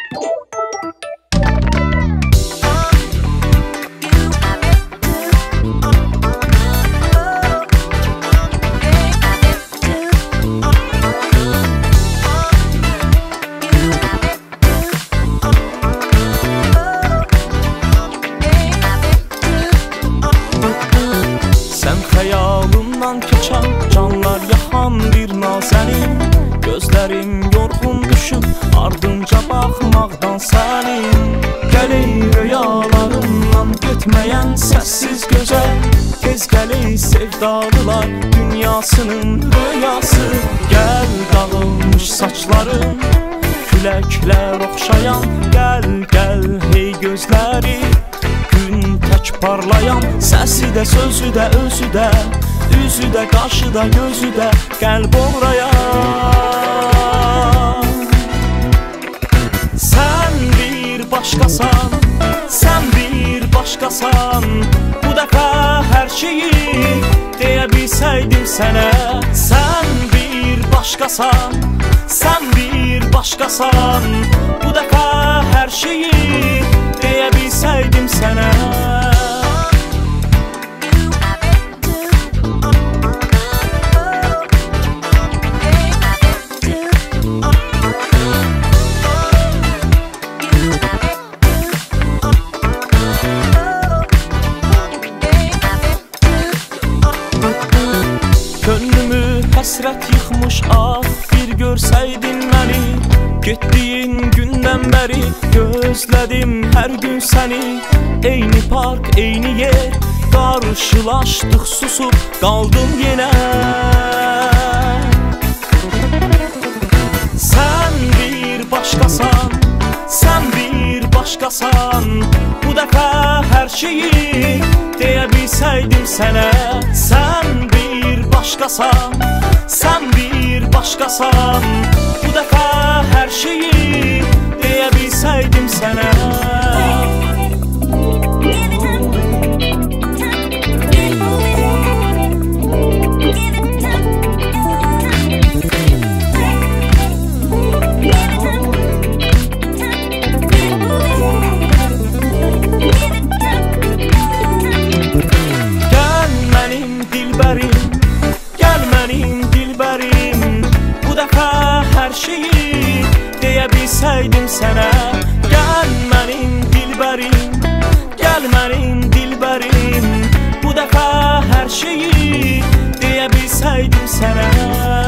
Xəyalımdan keçən canlar yaxan bir nazənin, gözlərim yorğun düşüb ardınca baxmaqdan sənin. Gəley rüyalarımdan getməyən səssiz gözəl, tez gəley sevdalılar dünyasının rüyası. Gəl dağılmış saçların küləklər oxşayan, gəl gəl hey gözləri gün tək parlayan, səsi də sözü də özü də, üzü də qaşı da gözü də qəlb oğrayan. Sən bir başqasan, sən bir başqasan, bu dəfə hər şeyi deyə bilsəydim sənə. Sən bir başqasan, sən bir başqasan, bu dəfə hər şeyi deyə bilsəydim sənə. Könlümü həsrət yıxmış ah, bir görsəydin məni. Getdiyin gündən bəri gözlədim hər gün səni. Eyni park, eyni yer, qarşılaşdıq susub qaldım yenə. Sən bir başqasan, sən bir başqasan, bu dəfə hər şeyi deyə bilsəydim sənə. Sən bir başqasan, sən bir başqasan, bu dəfə hər şeyi deyə bilsəydim sənə. Gəl mənim dilbərim, gəl mənim dilbərim, bu dəfə hər şeyi deyə bilsəydim sənə. Gəl mənim dilbərim, gəl mənim dilbərim, bu dəfə hər şeyi deyə bilsəydim sənə.